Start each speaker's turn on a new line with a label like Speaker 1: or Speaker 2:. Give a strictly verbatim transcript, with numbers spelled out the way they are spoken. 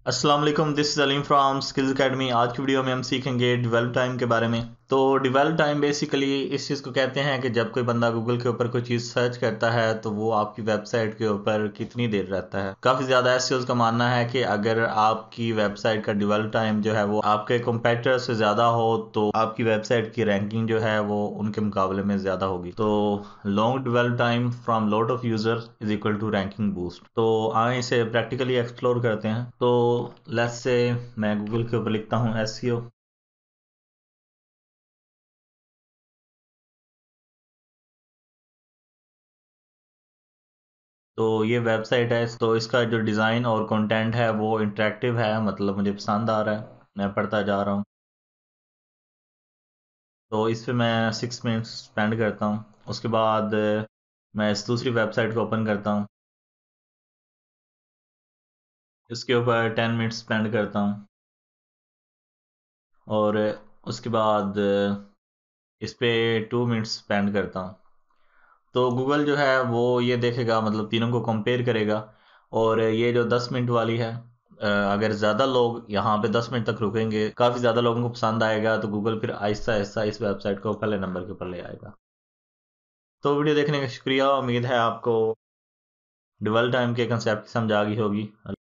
Speaker 1: अस्सलाम वालेकुम, this is Aleem from skills academy. आज की वीडियो में हम सीखेंगे डिवेल्प टाइम के बारे में। तो डिवेल्प टाइम बेसिकली इस चीज़ को कहते हैं कि जब कोई बंदा गूगल के ऊपर कोई चीज़ सर्च करता है तो वो आपकी वेबसाइट के ऊपर कितनी देर रहता है। काफ़ी ज़्यादा एसईओ का मानना है कि अगर आपकी वेबसाइट का डिवेल्प टाइम जो है वो आपके कंपेटिटर से ज़्यादा हो तो आपकी वेबसाइट की रैंकिंग जो है वो उनके मुकाबले में ज़्यादा होगी। तो long develop time from lot of user is equal to ranking boost. तो आए इसे प्रैक्टिकली एक्सप्लोर करते हैं। तो लेट्स से मैं गूगल के ऊपर लिखता हूँ एसईओ। तो ये वेबसाइट है, तो इसका जो डिज़ाइन और कंटेंट है वो इंटरेक्टिव है, मतलब मुझे पसंद आ रहा है, मैं पढ़ता जा रहा हूँ। तो इस पे मैं सिक्स मिनट्स स्पेंड करता हूँ। उसके बाद मैं इस दूसरी वेबसाइट को ओपन करता हूँ, इसके ऊपर टेन मिनट्स स्पेंड करता हूँ। और उसके बाद इस पे टू मिनट्स स्पेंड करता हूँ। तो गूगल जो है वो ये देखेगा, मतलब तीनों को कंपेयर करेगा। और ये जो दस मिनट वाली है, अ, अगर ज़्यादा लोग यहाँ पे दस मिनट तक रुकेंगे, काफ़ी ज़्यादा लोगों को पसंद आएगा, तो गूगल फिर आहिस्ता आहिस्ता इस वेबसाइट को पहले नंबर के ऊपर ले आएगा। तो वीडियो देखने का शुक्रिया। उम्मीद है आपको डुअल टाइम के कंसेप्ट की समझ आ गई होगी।